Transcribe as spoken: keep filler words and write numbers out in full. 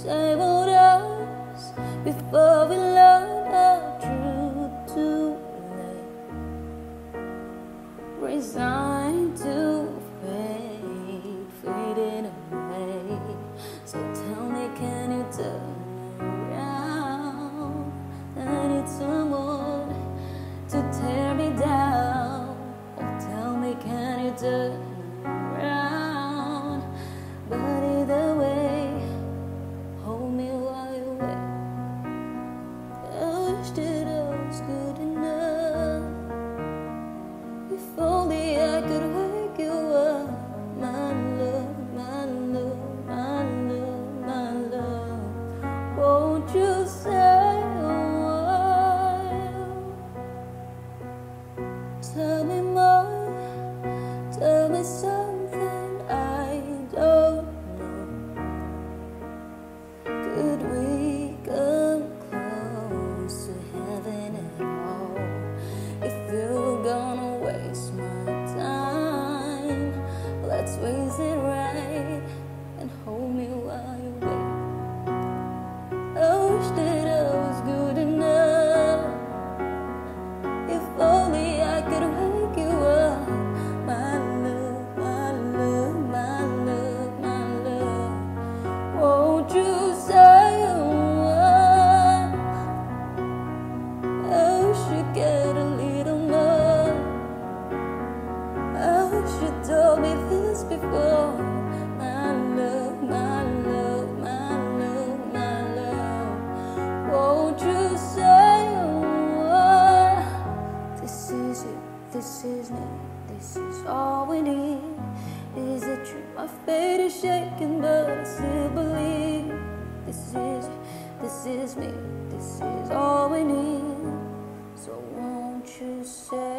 same old us before we learn our truth too late. Resigned to fade, fading away. So tell me, can you turn around? I need someone to tear me down. Oh, tell me, can you turn around? But either way, hold me while you wait. I wish that I was good enough. If only I could wake you up, my love, my love, my love, my love. Won't you say a word? Tell me more, tell me something I don't know. Could we come close to heaven at all? If you're gonna waste my time, let's waste it right and hold me while you wait. I wish that I was good enough. If only I could wake you up, my love, my love, my love, my love. Won't you say a word? I wish you'd get a little more. I wish you told me this before. My love, my love, my love, my love. Won't you say a word? This is you, this is me, this is all we need. Is it true? My fate is shaken, but I still believe. This is you, this is me, this is all we need. So won't you say